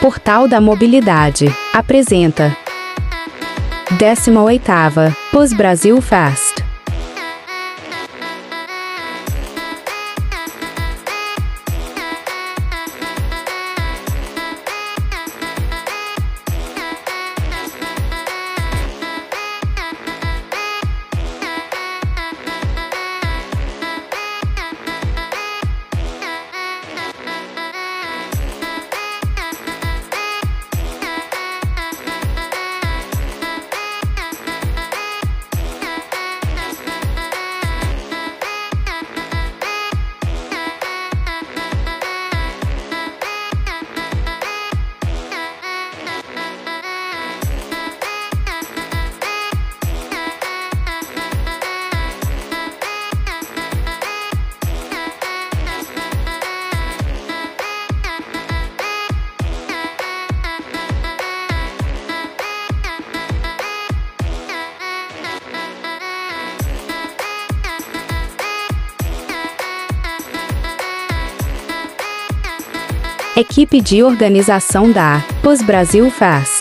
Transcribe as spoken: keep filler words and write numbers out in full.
Portal da Mobilidade apresenta décima oitava Pos Brasil Fest. Equipe de organização da Pos Brasil Fest.